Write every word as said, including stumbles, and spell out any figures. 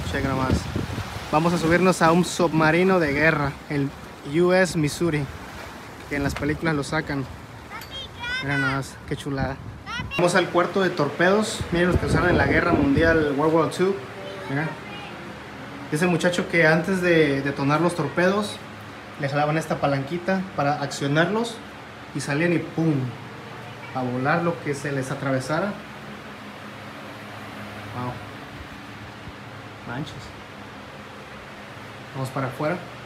Checa nomás. Vamos a subirnos a un submarino de guerra, el U S Missouri, que en las películas lo sacan. Mira nada más, qué chulada. Vamos al cuarto de torpedos. Miren los que usaron en la guerra mundial World War dos. Mira. Ese muchacho que antes de detonar los torpedos le jalaban esta palanquita para accionarlos y salían y ¡pum! A volar lo que se les atravesara. Wow. Manches. Vamos para afuera.